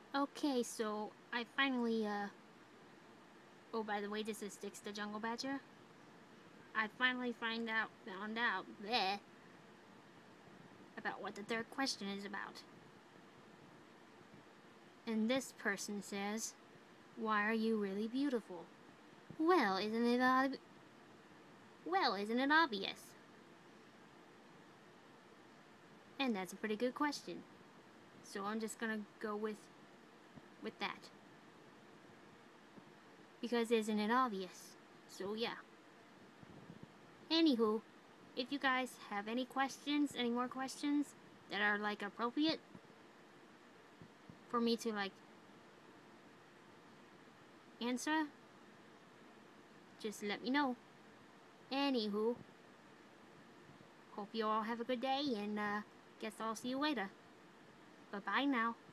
Okay, so I finally, oh, by the way, this is Styx the Jungle Badger. I finally found out bleh, about what the third question is about. And this person says, why are you really beautiful? Well, isn't it obvious? And that's a pretty good question. So I'm just gonna go with that. Because isn't it obvious? So yeah. Anywho, if you guys have any more questions that are like appropriate for me to like answer, just let me know. Anywho, hope you all have a good day and guess I'll see you later. Bye bye now.